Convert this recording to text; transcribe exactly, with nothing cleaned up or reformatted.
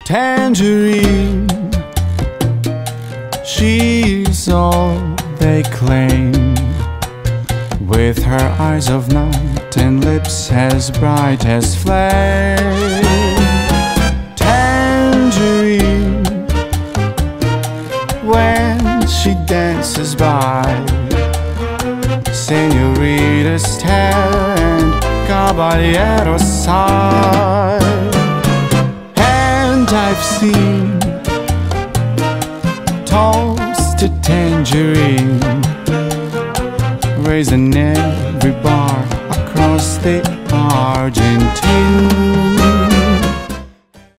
Tangerine, she's all they claim, with her eyes of night and lips as bright as flame. Tangerine, when she dances by, señoritas stare and caballeros sigh. And I've seen toasted tangerine raised in every bar across the Argentine.